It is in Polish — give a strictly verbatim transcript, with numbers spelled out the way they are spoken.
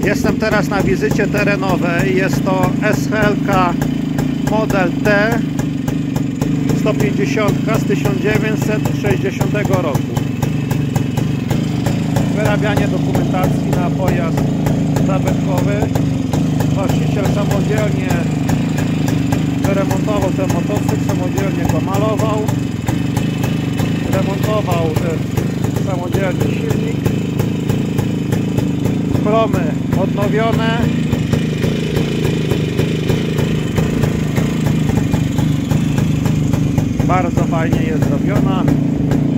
Jestem teraz na wizycie terenowej. Jest to S H L K model T sto pięćdziesiąt z tysiąc dziewięćset sześćdziesiątego roku. Wyrabianie dokumentacji na pojazd zabytkowy. Właściciel samodzielnie wyremontował ten motocykl, samodzielnie go malował, remontował samodzielnie silnik, chromy odnowione, bardzo fajnie jest zrobiona.